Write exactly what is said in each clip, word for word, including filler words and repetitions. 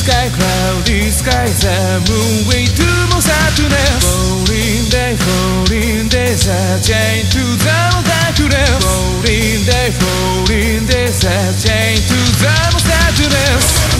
sky, cloudy sky, the moon way to more sadness. Falling day, falling day, searching to the darkness. Falling day, falling day, searching to the more sadness.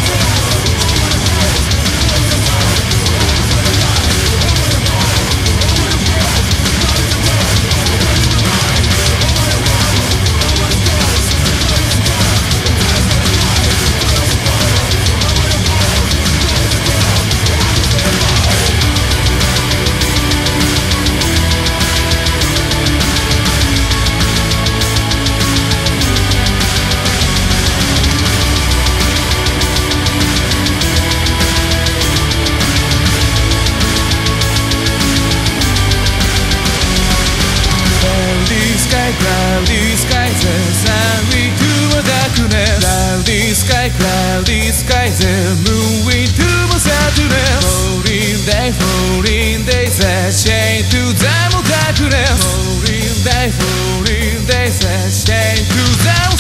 Cloudy sky, the sun we to a darkness. Cloudy sky, cloudy sky, the moon we to a sadness. Falling day, falling day, searching to the darkness. Falling day, falling day, searching to the